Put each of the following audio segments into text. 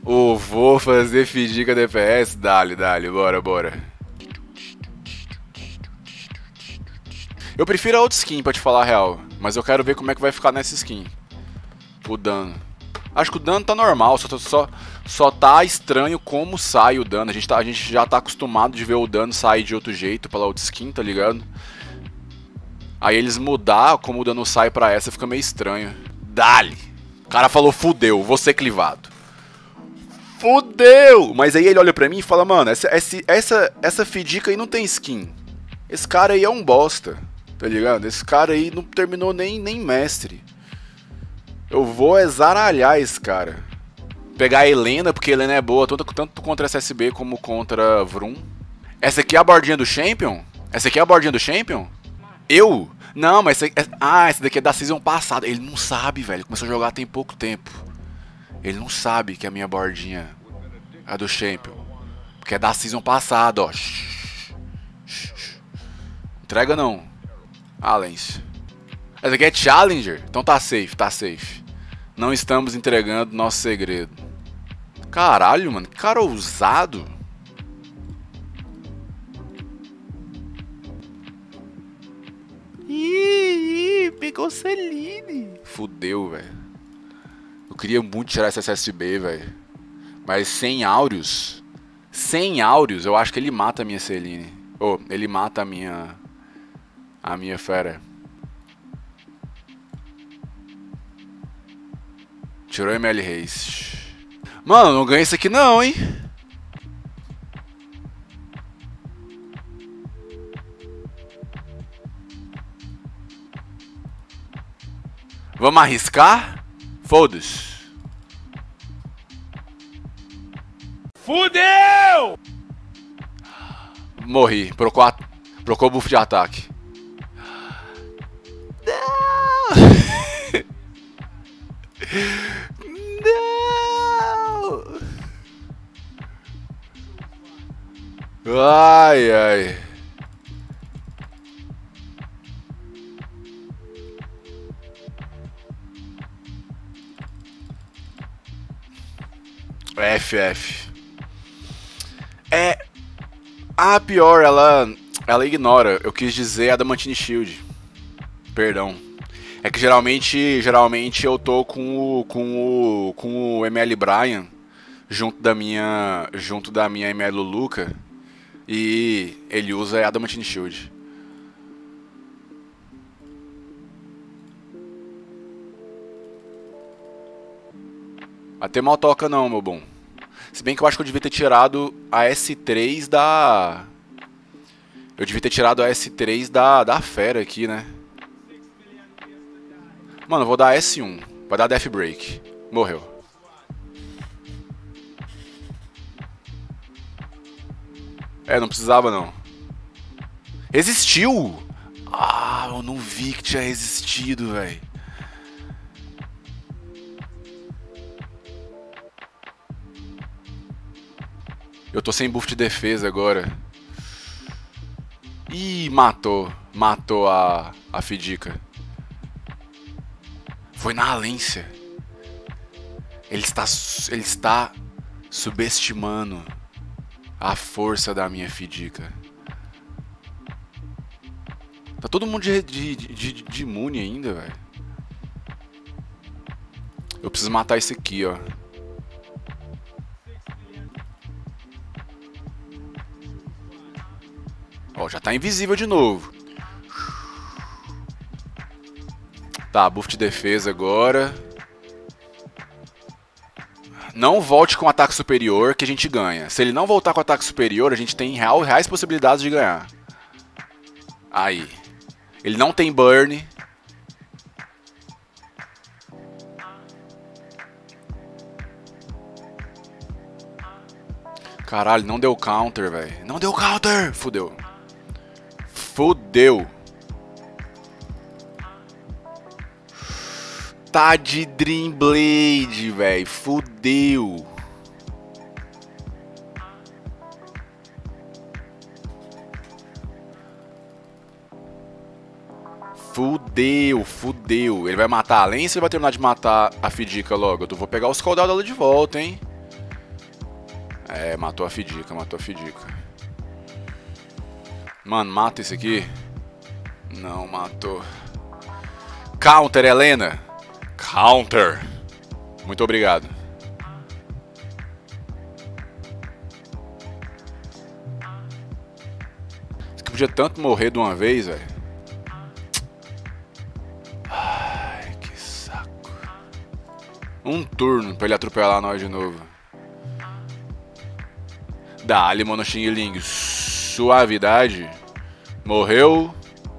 Vou fazer Fidica DPS? Dale, bora. Eu prefiro a outra skin, pra te falar a real. Mas eu quero ver como é que vai ficar nessa skin. O dano. Acho que o dano tá normal, só tá estranho como sai o dano. A gente já tá acostumado de ver o dano sair de outro jeito pela outra skin, tá ligado? Aí eles mudar como o dano sai pra essa fica meio estranho. Dale! O cara falou, fudeu, vou ser clivado. Fudeu! Mas aí ele olha pra mim e fala, mano, essa Fidica aí não tem skin. Esse cara aí é um bosta, tá ligado? Esse cara aí não terminou nem mestre. Eu vou zaralhar esse cara. Pegar a Helena, porque a Helena é boa tanto contra SSB como contra Vroom. Essa aqui é a bordinha do Champion? Essa aqui é a bordinha do Champion? Eu? Não, mas essa daqui é da season passada. Ele não sabe, velho. Começou a jogar tem pouco tempo. Ele não sabe que a minha bordinha é a do Champion. Porque é da season passada, ó. Entrega não. Lens. Essa aqui é Challenger? Então tá safe. Não estamos entregando nosso segredo. Caralho, mano. Que cara ousado. Ih, pegou Celine. Fudeu, velho. Eu queria muito tirar esse SSB, velho. Mas sem áureos. Sem áureos, eu acho que ele mata a minha Celine. Ele mata a minha fera. Tirou ML Reis. Mano, não ganha isso aqui não, hein? Vamos arriscar? Foda-se. Fudeu! Morri. Procou o buff de ataque. Não! Ai. FF. Pior, ela ignora. Eu quis dizer Adamantine Shield. Perdão. É que geralmente eu tô com o ML Brian junto da minha ML Luluca e ele usa Adamantine Shield. Até mal toca não, meu bom. Se bem que eu acho que eu devia ter tirado a S3 da... Eu devia ter tirado a S3 da fera aqui, né? Mano, eu vou dar S1. Vai dar Death Break. Morreu. Não precisava não. Resistiu! Eu não vi que tinha resistido, velho. Eu tô sem buff de defesa agora. Ih, matou. Matou a Fidica. Foi na Alência. Ele está subestimando a força da minha Fidica. Tá todo mundo de imune ainda, velho. Eu preciso matar esse aqui, ó. Ó, já tá invisível de novo. Tá, buff de defesa agora. Não volte com ataque superior que a gente ganha. Se ele não voltar com ataque superior, a gente tem reais possibilidades de ganhar. Aí. Ele não tem burn. Caralho, não deu counter, velho. Não deu counter! Fudeu. Fudeu. Tá de Dream Blade, velho. Fudeu. Fudeu. Ele vai matar a Lance ou ele vai terminar de matar a Fidica logo? Eu vou pegar os cooldown dela de volta, hein? É, matou a Fidica, matou a Fidica. Mano, mata esse aqui. Não, matou. Counter, Helena. Counter. Muito obrigado. Isso aqui podia tanto morrer de uma vez, velho. Ai, que saco. Um turno pra ele atropelar nós de novo. Dá-lhe, Mono Xing Ling. Suavidade. Morreu.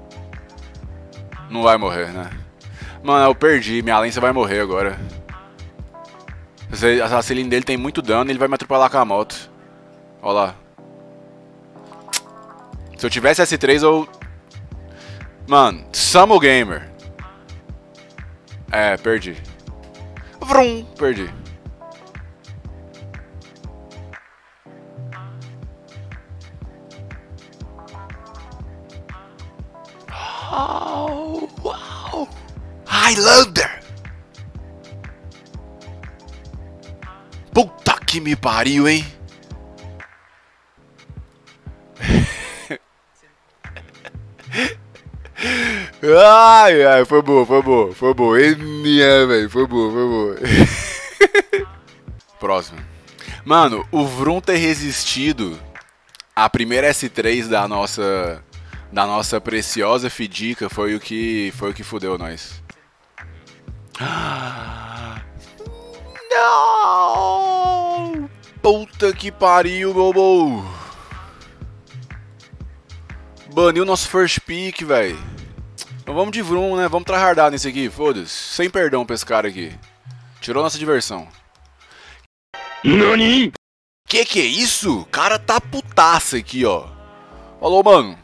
Não vai morrer, né? Mano, eu perdi. Minha Lença vai morrer agora. A Celine dele tem muito dano e ele vai me atropelar com a moto. Ó lá. Se eu tivesse S3, eu... Mano, Samu Gamer. É, perdi. Vrum, perdi. Oh, wow. Highlander. Puta que me pariu, hein? Ai, ai, foi boa, foi boa, foi boa. Velho, foi boa, foi boa. Próximo. Mano, o Vrum ter resistido a primeira S3 da nossa preciosa Fidica foi o que fudeu nós. Não! Puta que pariu, Bobo! Baniu nosso first pick, velho. Então vamos de Vrum, né? Vamos tryhardar nesse aqui, foda-se. Sem perdão pra esse cara aqui. Tirou nossa diversão. NANI? Que é isso? O cara tá putaça aqui, ó. Falou, mano.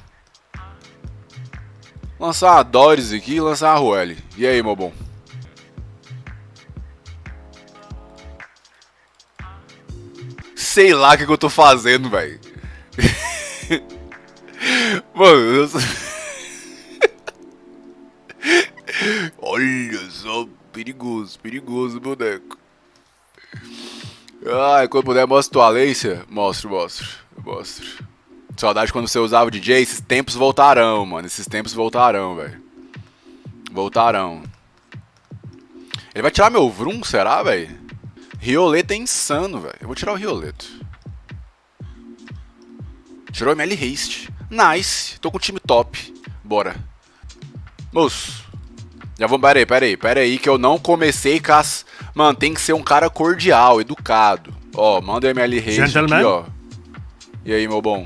Lançar a Doris aqui e lançar a Ruelle. E aí, meu bom? Sei lá o que eu tô fazendo, velho. Mano, eu... Olha só, perigoso, perigoso, boneco. Ai, quando puder, mostra tua Alência. Mostro. Saudade quando você usava o DJ. Esses tempos voltarão, mano. Esses tempos voltarão, velho. Voltarão. Ele vai tirar meu Vrum, será, velho? Rioleto é insano, velho. Eu vou tirar o Rioleto. Tirou ML Haste. Nice. Tô com o time top. Bora. Moço. Já vamos... Pera aí, que eu não comecei com as... Mano, tem que ser um cara cordial, educado. Ó, manda o ML Haste aqui, ó. E aí, meu bom?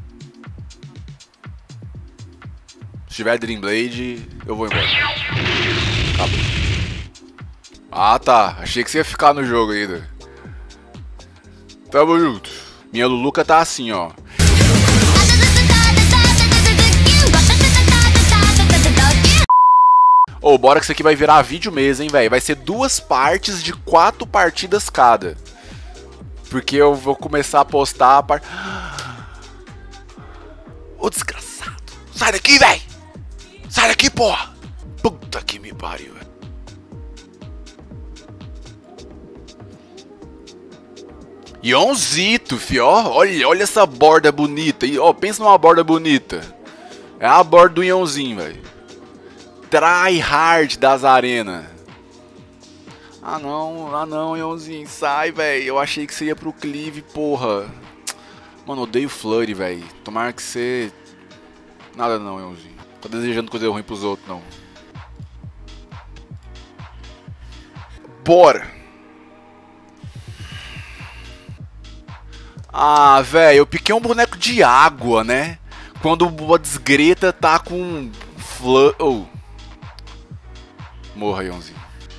Se tiver Dream Blade, eu vou embora. Acabou. Ah, tá. Achei que você ia ficar no jogo ainda. Tamo junto. Minha Luluca tá assim, ó. Ô, bora que isso aqui vai virar vídeo mesmo, hein, velho. Vai ser 2 partes de 4 partidas cada. Porque eu vou começar a postar a parte... Ô, desgraçado. Sai daqui, velho. Sai daqui, porra. Puta que me pariu, velho. Ionzito, fio. Olha essa borda bonita. E, ó, pensa numa borda bonita. É a borda do Ionzinho, velho. Try hard das arenas. Ah não, Ionzinho, sai, velho. Eu achei que você ia pro Cleave, porra. Mano, odeio Flurry, velho. Tomara que você... Nada não, Ionzinho. Tô desejando coisa ruim pros outros, não. Bora. Ah, velho, eu piquei um boneco de água, né? Quando a desgreta tá com... Oh. Morra, Ionzinho.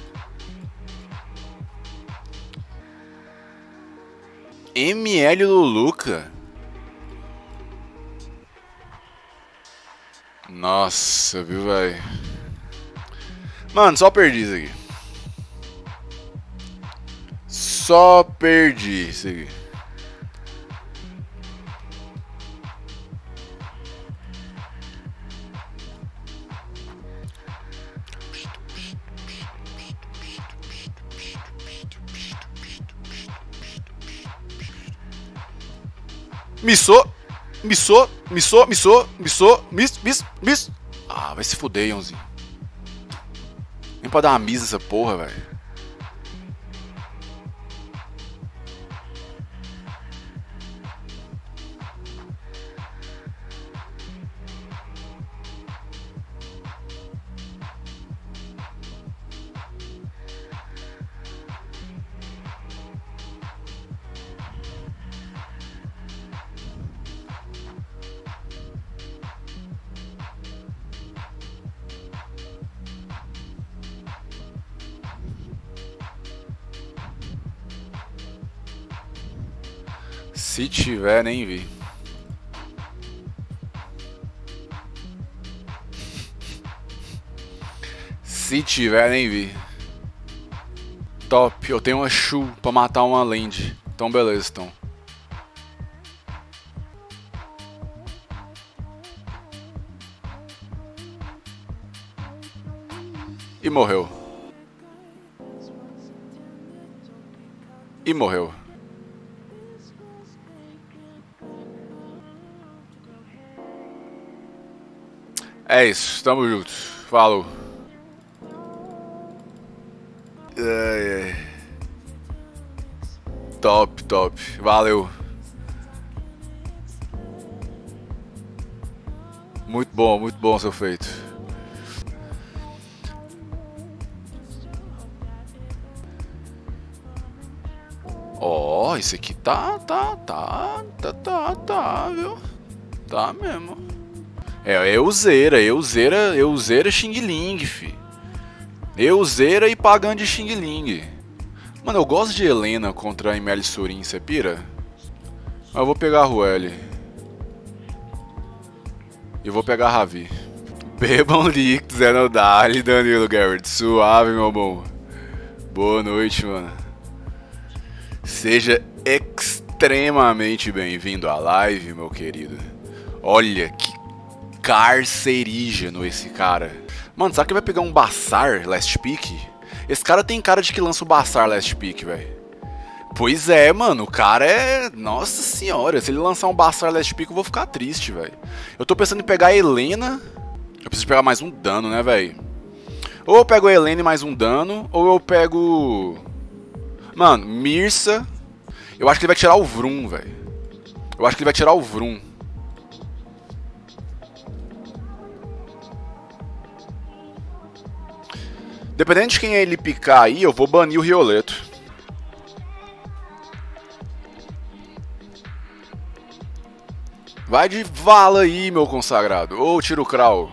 ML Luluca. Nossa, viu, velho? Mano, só perdi isso aqui. Só perdi isso aqui. Missou. Missou. Missou. Missou. Missou. Miss. Ah, vai se fuder, Yonzinho. Nem pra dar uma misa essa porra, velho. Se tiver, nem vi. Se tiver, nem vi. Top, eu tenho uma Shu pra matar uma land. Então beleza, então. E morreu. E morreu. É isso, tamo junto. Falou. Top, top. Valeu. Muito bom seu feito. Ó, oh, esse aqui tá, viu? Tá mesmo. É, Euzeira Xing Ling, fi. Euzeira e pagando de Xing Ling. Mano, eu gosto de Helena contra a Emeli Surin, cê pira? Mas eu vou pegar a Rueli. E vou pegar a Ravi. Bebam líquidos, é no Dali, Danilo Garrett. Suave, meu bom. Boa noite, mano. Seja extremamente bem-vindo à live, meu querido. Olha que carcerígeno esse cara. Mano, será que vai pegar um Bassar Last Pick? Esse cara tem cara de que lança o Bassar Last Pick, velho. Pois é, mano, o cara é... Nossa senhora, se ele lançar um Bassar Last Pick eu vou ficar triste, velho. Eu tô pensando em pegar a Helena. Eu preciso pegar mais um dano, né, velho? Ou eu pego a Helena e mais um dano, ou eu pego... Mano, Mirsa. Eu acho que ele vai tirar o Vroom, velho. Eu acho que ele vai tirar o Vroom. Dependendo de quem ele picar aí, eu vou banir o Rioleto. Vai de vala aí, meu consagrado. Ou tira o Krau.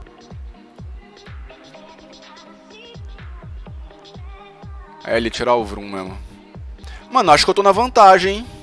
É ele tirar o Vroom mesmo. Mano, acho que eu tô na vantagem, hein?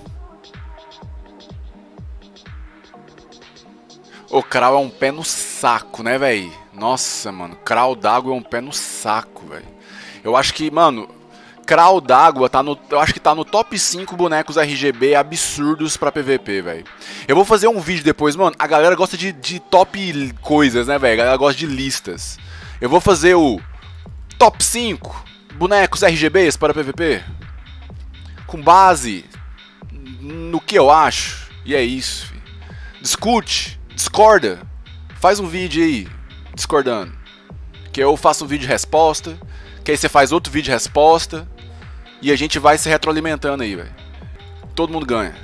O Krau é um pé no saco, né, velho? Nossa, mano. Krau d'água é um pé no saco, velho. Eu acho que, mano... Krau d'água tá no... Eu acho que tá no top 5 bonecos RGB absurdos pra PVP, velho. Eu vou fazer um vídeo depois, mano. A galera gosta de top coisas, né, velho? A galera gosta de listas. Eu vou fazer o... Top 5 bonecos RGBs para PVP. Com base no que eu acho. E é isso, filho. Discute. Discorda. Faz um vídeo aí. Discordando. Que eu faço um vídeo de resposta. Que aí você faz outro vídeo de resposta. E a gente vai se retroalimentando aí, velho. Todo mundo ganha.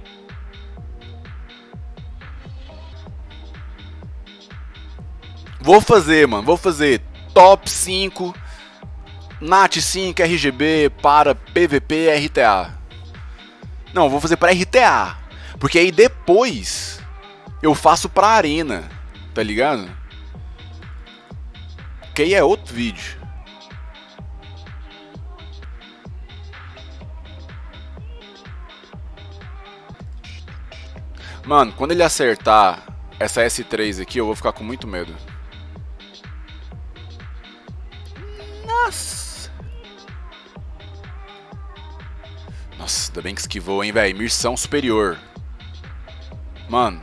Vou fazer, mano. Vou fazer top 5 Nat 5 RGB para PVP RTA. Não, vou fazer para RTA. Porque aí depois eu faço pra arena. Tá ligado? Que aí é outro vídeo. Mano, quando ele acertar essa S3 aqui, eu vou ficar com muito medo. Nossa. Nossa, ainda bem que esquivou, hein, velho. Missão superior. Mano.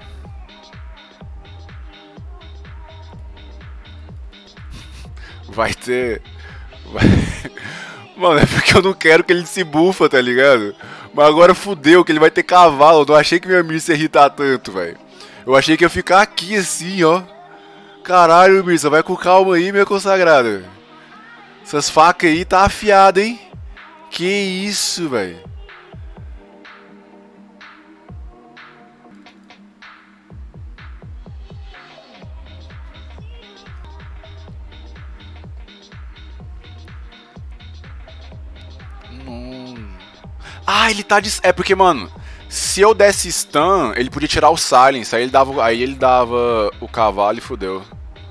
Vai ter... Mano, é porque eu não quero que ele se bufa, tá ligado? Mas agora fudeu, que ele vai ter cavalo. Eu não achei que minha Mirça ia irritar tanto, velho. Eu achei que ia ficar aqui assim, ó. Caralho, Mirça, vai com calma aí, minha consagrada. Essas facas aí tá afiada, hein? Que isso, velho. Ah, ele tá de... É porque, mano, se eu desse stun, ele podia tirar o silence. Aí ele dava o cavalo e fudeu.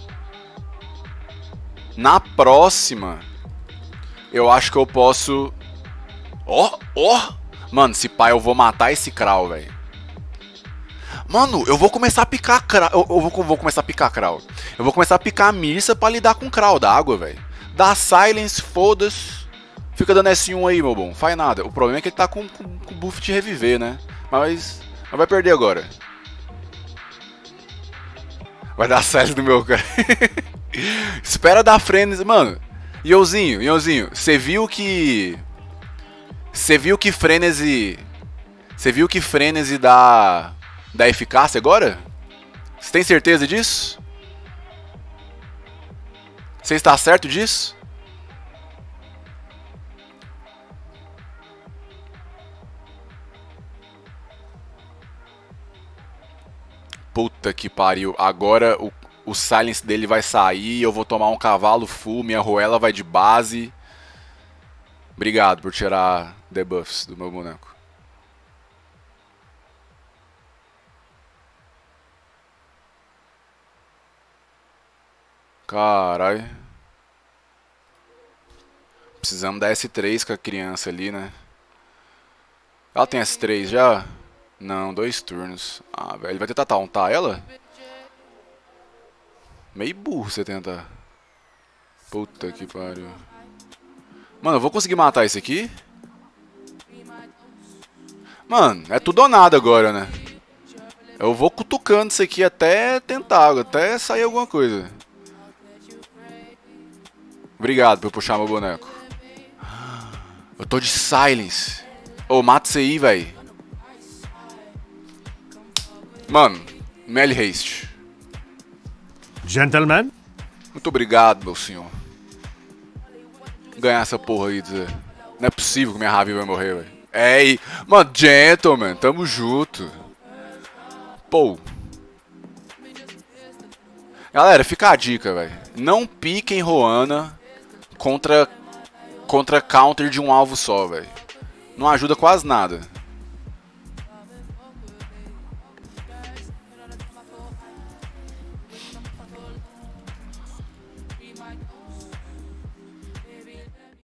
Na próxima, eu acho que eu posso... Ó. Mano, se pá, eu vou matar esse Krau, velho. Mano, eu vou começar a picar Krau. Eu vou começar a picar Krau. Eu vou começar a picar a Mirça pra lidar com Krau da água, velho. Dá silence, foda-se. Fica dando S1 aí, meu bom. Faz nada. O problema é que ele tá com buff de reviver, né? Mas vai perder agora. Vai dar silence no meu cara. Espera dar frenesi. Mano, Ionzinho, você viu que... Você viu que frenesi dá eficácia agora? Você tem certeza disso? Você está certo disso? Puta que pariu. Agora o silence dele vai sair, eu vou tomar um cavalo full, minha Roela vai de base. Obrigado por tirar debuffs do meu boneco. Caralho. Precisamos da S3 com a criança ali, né? Ela tem S3 já? Não, 2 turnos. Ah, velho, ele vai tentar tauntar ela? Meio burro você tentar. Puta que pariu. Mano, eu vou conseguir matar esse aqui? Mano, é tudo ou nada agora, né? Eu vou cutucando isso aqui até tentar, até sair alguma coisa. Obrigado por puxar meu boneco. Eu tô de silence. Ô, mata isso aí, véi. Mano, melee haste. Gentlemen? Muito obrigado, meu senhor. Ganhar essa porra aí, dizer. Não é possível que minha Ravi vai morrer, velho. É, e... Mano, gentleman, tamo junto. Pô. Galera, fica a dica, velho. Não piquem Roana contra counter de um alvo só, velho. Não ajuda quase nada.